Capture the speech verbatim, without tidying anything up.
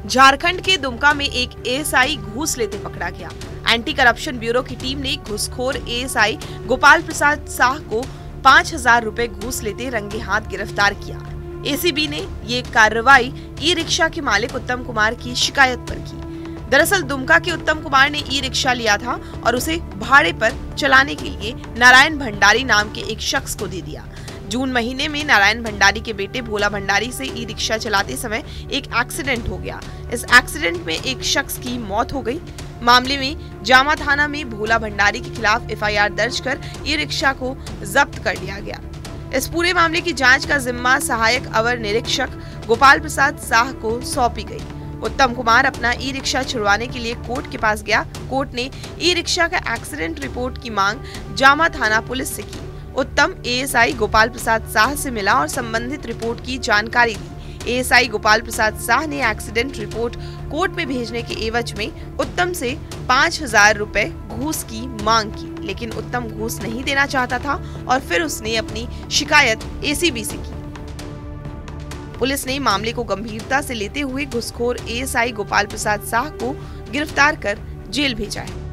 झारखंड के दुमका में एक एएसआई घूस लेते पकड़ा गया। एंटी करप्शन ब्यूरो की टीम ने घूसखोर एएसआई गोपाल प्रसाद साह को पाँच हजार रुपए घूस लेते रंगे हाथ गिरफ्तार किया। एसीबी ने ये कार्रवाई ई रिक्शा के मालिक उत्तम कुमार की शिकायत पर की। दरअसल दुमका के उत्तम कुमार ने ई रिक्शा लिया था और उसे भाड़े पर चलाने के लिए नारायण भंडारी नाम के एक शख्स को दे दिया। जून महीने में नारायण भंडारी के बेटे भोला भंडारी से ई रिक्शा चलाते समय एक एक्सीडेंट हो गया। इस एक्सीडेंट में एक शख्स की मौत हो गई। मामले में जामा थाना में भोला भंडारी के खिलाफ एफ आई आर दर्ज कर ई रिक्शा को जब्त कर लिया गया। इस पूरे मामले की जांच का जिम्मा सहायक अवर निरीक्षक गोपाल प्रसाद साह को सौंपी गई। उत्तम कुमार अपना ई रिक्शा छुड़वाने के लिए कोर्ट के पास गया। कोर्ट ने ई रिक्शा का एक्सीडेंट रिपोर्ट की मांग जामा थाना पुलिस से की। उत्तम एएसआई गोपाल प्रसाद साह से मिला और संबंधित रिपोर्ट की जानकारी दी। एएसआई गोपाल प्रसाद साह ने एक्सीडेंट रिपोर्ट कोर्ट में भेजने के एवज में उत्तम से पाँच हजार रुपए घूस की मांग की, लेकिन उत्तम घूस नहीं देना चाहता था और फिर उसने अपनी शिकायत एसीबी से की। पुलिस ने मामले को गंभीरता से लेते हुए घूसखोर एएसआई गोपाल प्रसाद साह को गिरफ्तार कर जेल भेजा है।